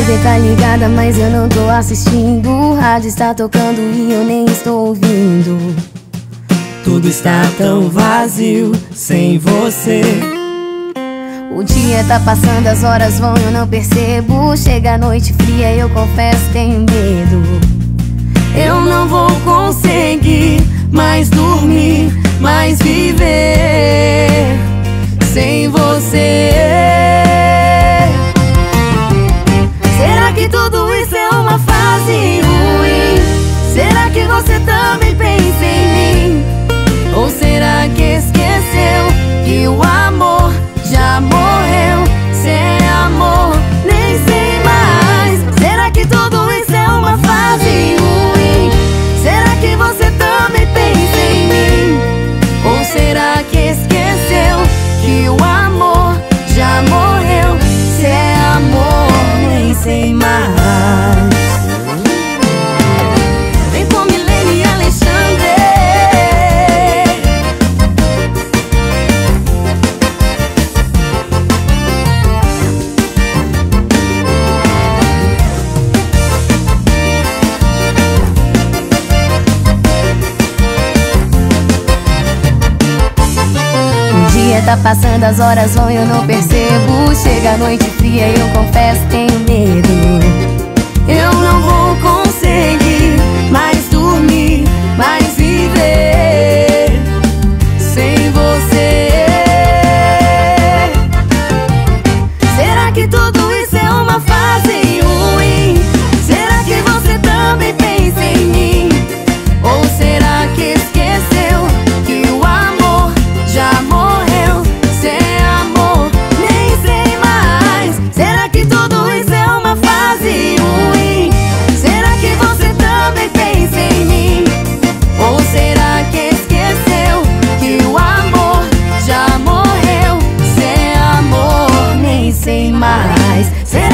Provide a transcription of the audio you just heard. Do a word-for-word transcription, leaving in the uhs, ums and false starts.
vê tá ligada, mas eu não tô assistindo. O rádio está tocando e eu nem estou ouvindo. Tudo está tão vazio sem você. O dia tá passando, as horas vão, eu não percebo. Chega a noite fria, eu confesso, tenho medo. Eu não vou conseguir mais dormir, mais viver sem você. Será que tudo isso é uma fase ruim? Será que você também pensa em mim? Ou será que esqueceu que o amor já morreu? Sem amor nem sei mais. Será que tudo isso é uma fase ruim? Será que você também pensa em mim? Ou será que esqueceu que o amor já morreu? Sem amor nem sei mais. Tá passando, as horas vão, eu não percebo. Chega a noite fria, eu confesso, tenho medo. Eu não vou conseguir mais dormir, mais viver sem você. Será que tudo isso é uma fase ruim? Será que você também pensa em mim? Ou será que esqueceu que o amor já morreu? Sem mais.